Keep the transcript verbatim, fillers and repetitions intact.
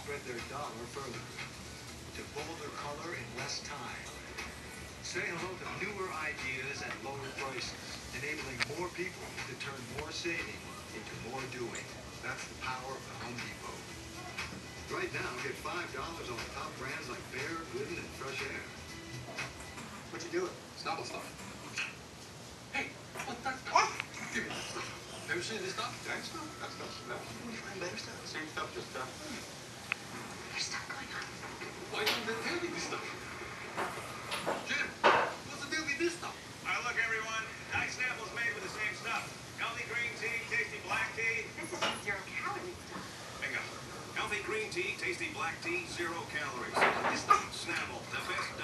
spread their dollar further to bolder color in less time. Say hello to newer ideas at lower prices, enabling more people to turn more saving into more doing. That's the power of the Home Depot. Right now, get five dollars on top brands like Bear, Glidden, and Fresh Air. What you doing? Snobble stuff. Hey, what that stuff? Give me that stuff. Ever seen this stuff? That stuff? That stuff? No. We find better stuff. Same stuff, just stuff. There's stuff going on. Why don't they tell me this stuff? Jim, what's the deal with this stuff? All right, look, everyone. Nice Snapple's made with the same stuff. Healthy green tea, tasty black tea. This is just zero calorie stuff. Bingo. Healthy green tea, tasty black tea, zero calories. Snapple, the best